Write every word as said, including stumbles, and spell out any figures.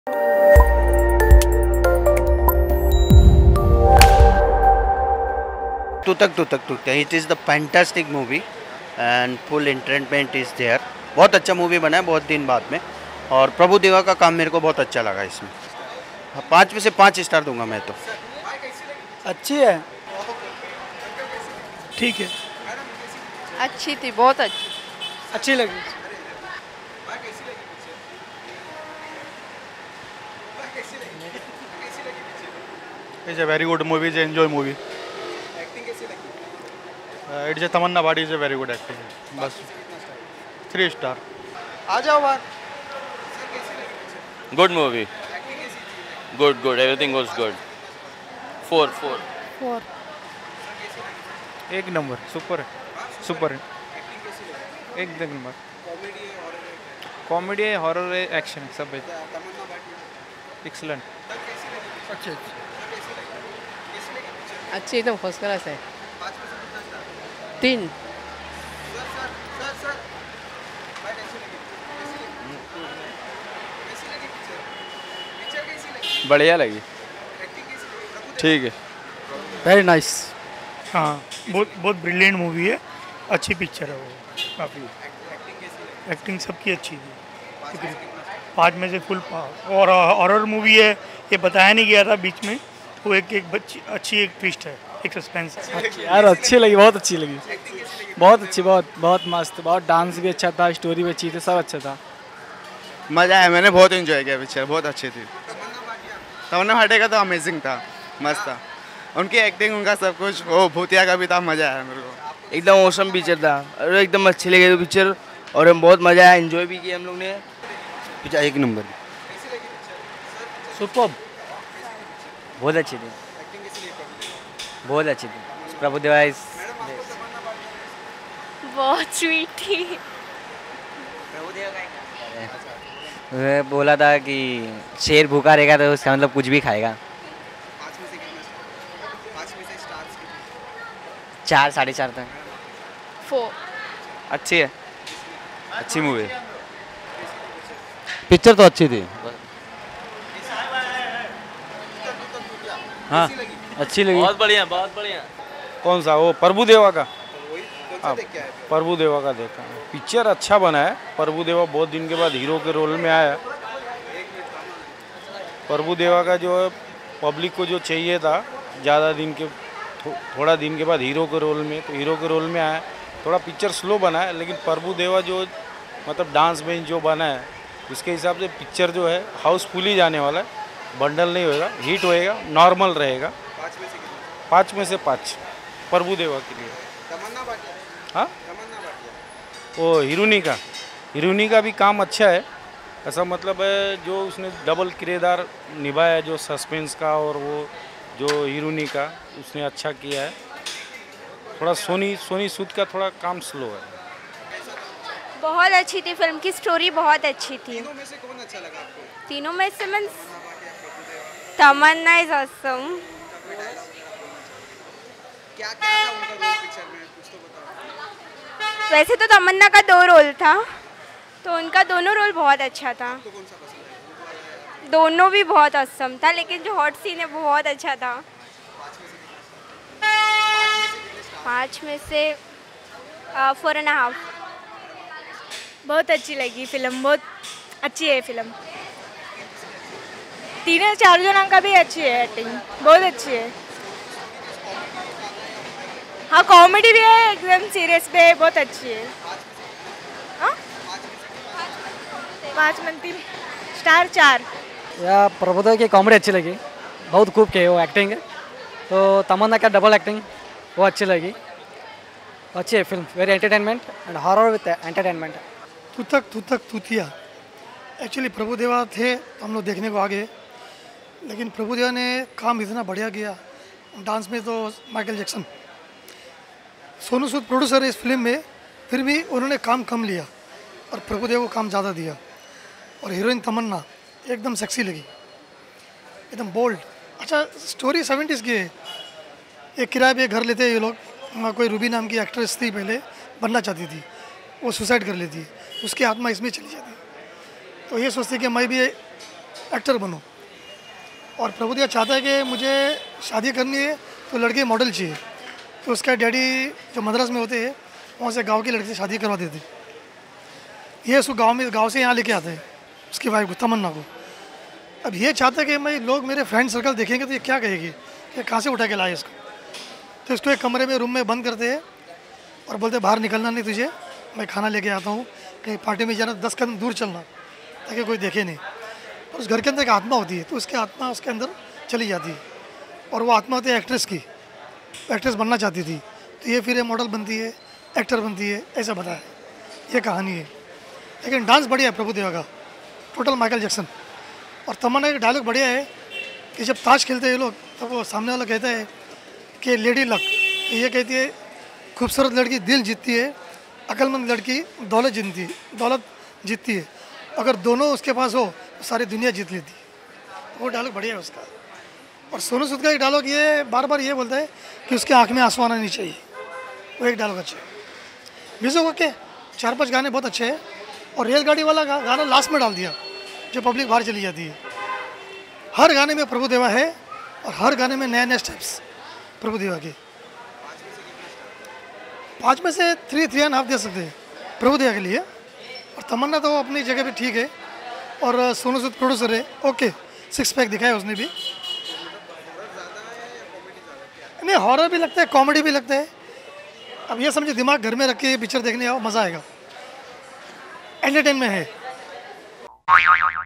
तुतक Tutak Tutak it is the fantastic movie and full entertainment is there. बहुत अच्छा movie बना है बहुत दिन बाद में, और प्रभु देवा का काम मेरे को बहुत अच्छा लगा इसमें। पाँच में से पाँच स्टार दूंगा मैं तो। अच्छी है, ठीक है, अच्छी थी, बहुत अच्छी अच्छी लगी। It's a very good movie. It's an enjoy movie. Acting कैसी लगी? Uh, it's a Tamanna Bhatt is a very good acting. बस three star. आ जाओ बाहर। Good movie. Good, good. Everything was good. Four, four. Four एक नंबर, super है, super है, एक नंबर। कॉमेडी है, हॉरर है, कॉमेडी है, हॉरर है, एक्शन है, सब है। तमन्ना भाटी एक्सलेंट। अच्छे अच्छी एकदम फर्स्ट क्लास है। पाँच में से कितना स्टार? तीन सर सर सर सर भाई कैसी लगी? कैसी लगी? कैसी लगी पिक्चर? पिक्चर कैसी लगी? बढ़िया लगी। एक्टिंग कैसी लगी? प्रभु देवा ठीक है। Very nice. हाँ, बहुत बहुत ब्रिलियंट मूवी है, अच्छी पिक्चर है वो, काफ़ी एक्टिंग कैसी लगी? एक्टिंग सबकी अच्छी थी। पाँच में से कितना स्टार? पाँच में से फुल पास। और हॉरर मूवी है, ये बताया नहीं गया था बीच में, वो एक एक बच्ची अच्छी एक ट्विस्ट है, एक सस्पेंस है। यार अच्छी लगी, बहुत अच्छी लगी, एक्टिंग कैसी लगी? बहुत अच्छी, बहुत बहुत मस्त, बहुत डांस भी अच्छा था, स्टोरी भी अच्छी थी, सब अच्छा था। मज़ा आया, मैंने बहुत एंजॉय किया पिक्चर, बहुत अच्छी थी। तमन्ना भाटिया तमन्ना भाटे का तो अमेजिंग था, मस्त था, उनकी एक्टिंग, उनका सब कुछ। वो भूतिया का भी था, मज़ा आया मेरे को। एकदम औसम पिक्चर था और एकदम अच्छी लगी पिक्चर, और हम बहुत मजा आया, एंजॉय भी किया हम लोग ने। पिक्चर एक नंबर। कैसी लगी पिक्चर? सुपर, बहुत अच्छी थी, एक्टिंग कैसी लगी? प्रभु देवा बहुत अच्छी थी। प्रभु देवा इस मैडम आपको तमन्ना भाटिया बहुत स्वीट थी। वह बोला था कि शेर भूखा रहेगा तो उसका मतलब कुछ भी खाएगा। पाँच में से कितना स्टार? पाँच में से स्टार्स कितने? चार साढ़े चार तक। फोर अच्छी है, अच्छी मूवी। पिक्चर तो अच्छी थी। हाँ, अच्छी लगी। बहुत बढ़िया, बहुत बढ़िया। कौन सा? वो प्रभु देवा का। वही कौन सा हाँ, देख के आए थे? प्रभु देवा का देखा। पिक्चर अच्छा बना है। प्रभु देवा बहुत दिन के बाद हीरो के रोल में आया। प्रभु देवा का जो है पब्लिक को जो चाहिए था ज़्यादा दिन के थो, थोड़ा दिन के बाद हीरो के रोल में, तो हीरो के रोल में आया। थोड़ा पिक्चर स्लो बना है, लेकिन प्रभु देवा जो मतलब डांस में जो बना है उसके हिसाब से पिक्चर जो है हाउसफुल ही जाने वाला है। बंडल नहीं होएगा, हिट होएगा, नॉर्मल रहेगा। पाँच में से कितना? पाँच में से पाँच प्रभु देवा के लिए। तमन्ना भाटिया हाँ, तमन्ना भाटिया वो हीरोनी का हीरोनी का भी काम अच्छा है। ऐसा मतलब है जो उसने डबल किरदार निभाया है, जो सस्पेंस का और वो जो हीरोनी का, उसने अच्छा किया है। थोड़ा सोनी सोनी सूद का थोड़ा काम स्लो है। बहुत अच्छी थी फिल्म की स्टोरी, बहुत अच्छी थी। तीनों में से कौन अच्छा लगा आपको? तीनों में से मीन्स तमन्ना भाटिया, प्रभु देवा, तमन्ना इज ऑसम। क्या क्या था उनका रोल पिक्चर में? कुछ तो बताओ। वैसे तो तमन्ना का दो रोल था, तो उनका दोनों रोल बहुत अच्छा था। तो कौन सा पसंद है? दोनों भी बहुत असम था, लेकिन जो हॉट सीन है वो बहुत अच्छा था। पाँच में से फोर एंड हाफ। बहुत अच्छी लगी फिल्म, बहुत अच्छी है फिल्म। तीनों चार जनों का भी अच्छी है, एक्टिंग बहुत अच्छी है। हाँ, कॉमेडी भी है, एकदम सीरियस भी है, बहुत अच्छी है। हाँ, पाँच में तीन स्टार चार। या प्रभुदेवा की कॉमेडी अच्छी लगी, बहुत खूब की वो एक्टिंग। तो तमन्ना का डबल एक्टिंग वो अच्छी लगी, अच्छी है फिल्म, very entertainment and horror with entertainment. Tutak Tutak Tutiya, actually Prabhudeva थे तो हम लोग देखने को आ गए, लेकिन प्रभुदेवा ने काम इतना बढ़िया किया। डांस में तो Michael Jackson. Sonu Sood producer है इस फिल्म में, फिर भी उन्होंने काम कम लिया और प्रभुदेवा को काम ज़्यादा दिया। और हीरोइन तमन्ना एकदम सेक्सी लगी, एकदम बोल्ड। अच्छा, स्टोरी सेवेंटीज़ की है। एक किराए पे घर लेते हैं ये लोग। कोई रूबी नाम की एक्ट्रेस थी, पहले बनना चाहती थी, वो सुसाइड कर लेती है, उसकी आत्मा इसमें चली जाती है। तो ये सोचती है कि मैं भी एक्टर बनूं। और प्रभुदेवा चाहता है कि मुझे शादी करनी है तो लड़के मॉडल चाहिए, तो उसका डैडी जो मद्रास में होते हैं वहाँ से गांव की लड़की से शादी करवा देते। ये उसको गांव में गांव से यहाँ लेके आते हैं उसकी वाइफ को, तमन्ना को। अब ये चाहता है कि मैं लोग मेरे फ्रेंड सर्कल देखेंगे तो ये क्या कहेगी कि कहाँ से उठा के लाए इसको। तो इसको एक कमरे में रूम में बंद करते हैं और बोलते बाहर निकलना नहीं तुझे, मैं खाना लेके आता हूँ, कहीं पार्टी में जाना दस कदम दूर चलना ताकि कोई देखे नहीं। और उस घर के अंदर एक आत्मा होती है, तो उसकी आत्मा उसके अंदर चली जाती है और वो आत्मा होती है एक्ट्रेस की, एक्ट्रेस बनना चाहती थी। तो ये फिर ये मॉडल बनती है, एक्टर बनती है, ऐसा बताया ये कहानी है। लेकिन डांस बढ़िया है प्रभुदेवा का, टोटल माइकल जैक्सन। और तमन्ना का डायलॉग बढ़िया है कि जब ताश खेलते हैं ये लोग तो वो सामने वाला कहता है कि लेडी लक, ये कहती है खूबसूरत लड़की दिल जीतती है, अक्लमंद लड़की दौलत जीतती है दौलत जीतती है, अगर दोनों उसके पास हो तो सारी दुनिया जीत लेती है। तो वो डायलॉग बढ़िया है उसका। और सोनू सूद का एक डायलॉग ये बार बार ये बोलता है कि उसके आँख में आंसू आना नहीं चाहिए, वो एक डायलॉग अच्छा है। म्यूजिक ओके, चार पांच गाने बहुत अच्छे हैं। और रेलगाड़ी वाला गा, गाना लास्ट में डाल दिया जो पब्लिक बाहर चली जाती है। हर गाने में प्रभुदेवा है और हर गाने में नए नए स्टेप्स प्रभुदेवा के। पाँच में से थ्री थ्री एंड हाफ दे सकते हैं प्रभुदेवा के लिए। और तमन्ना तो अपनी जगह पे ठीक है और सोनू सूद प्रोड्यूसर है, ओके, सिक्स पैक दिखाया उसने भी। नहीं हॉरर भी लगता है, कॉमेडी भी लगता है। अब ये समझे दिमाग घर में रख के पिक्चर देखने आओ, मज़ा आएगा, एंटरटेनमेंट है।